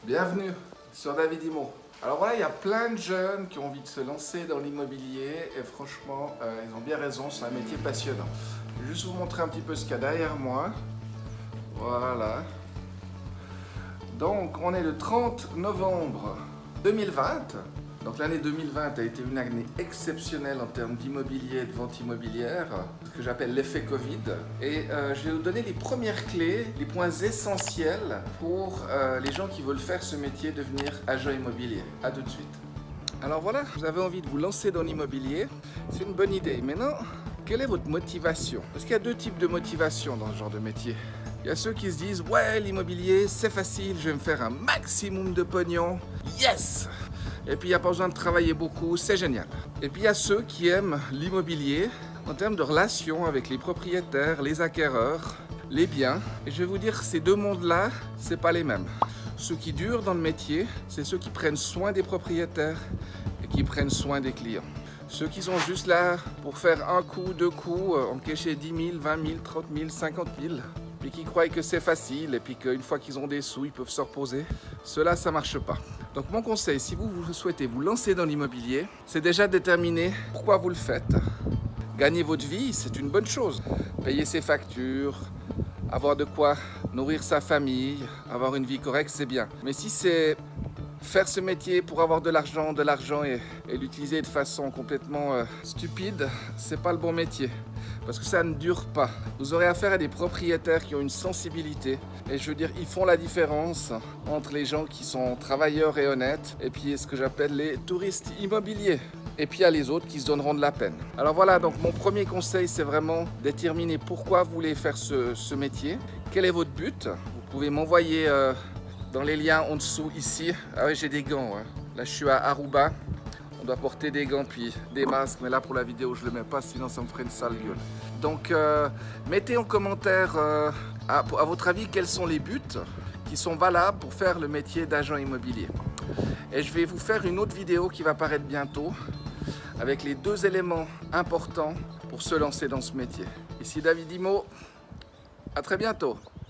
Bienvenue sur David Imo. Alors voilà, il y a plein de jeunes qui ont envie de se lancer dans l'immobilier et franchement, ils ont bien raison, c'est un métier passionnant. Je vais juste vous montrer un petit peu ce qu'il y a derrière moi. Voilà. Donc, on est le 30 novembre 2020. Donc l'année 2020 a été une année exceptionnelle en termes d'immobilier et de vente immobilière, ce que j'appelle l'effet Covid. Et je vais vous donner les premières clés, les points essentiels pour les gens qui veulent faire ce métier, devenir agent immobilier. A tout de suite. Alors voilà, vous avez envie de vous lancer dans l'immobilier, c'est une bonne idée. Maintenant, quelle est votre motivation? Parce qu'il y a deux types de motivation dans ce genre de métier. Il y a ceux qui se disent « Ouais, l'immobilier, c'est facile, je vais me faire un maximum de pognon. Yes !» Et puis il n'y a pas besoin de travailler beaucoup, c'est génial. Et puis il y a ceux qui aiment l'immobilier en termes de relations avec les propriétaires, les acquéreurs, les biens. Et je vais vous dire, ces deux mondes-là, c'est pas les mêmes. Ceux qui durent dans le métier, c'est ceux qui prennent soin des propriétaires et qui prennent soin des clients. Ceux qui sont juste là pour faire un coup, deux coups, encaisser 10 000, 20 000, 30 000, 50 000, puis qui croient que c'est facile et puis qu'une fois qu'ils ont des sous, ils peuvent se reposer. Cela, ça ne marche pas. Donc mon conseil, si vous souhaitez vous lancer dans l'immobilier, c'est déjà déterminer pourquoi vous le faites. Gagner votre vie, c'est une bonne chose. Payer ses factures, avoir de quoi nourrir sa famille, avoir une vie correcte, c'est bien. Mais si c'est faire ce métier pour avoir de l'argent et l'utiliser de façon complètement stupide, c'est pas le bon métier. Parce que ça ne dure pas. Vous aurez affaire à des propriétaires qui ont une sensibilité. Et je veux dire, ils font la différence entre les gens qui sont travailleurs et honnêtes et puis ce que j'appelle les touristes immobiliers. Et puis il y a les autres qui se donneront de la peine. Alors voilà, donc mon premier conseil, c'est vraiment déterminer pourquoi vous voulez faire ce métier. Quel est votre but? Vous pouvez m'envoyer dans les liens en dessous ici. Ah oui, j'ai des gants. Hein. Là, je suis à Aruba. On doit porter des gants puis des masques, mais là pour la vidéo je ne le mets pas, sinon ça me ferait une sale gueule. Donc mettez en commentaire à votre avis quels sont les buts qui sont valables pour faire le métier d'agent immobilier. Et je vais vous faire une autre vidéo qui va paraître bientôt avec les deux éléments importants pour se lancer dans ce métier. Ici David Imo, à très bientôt.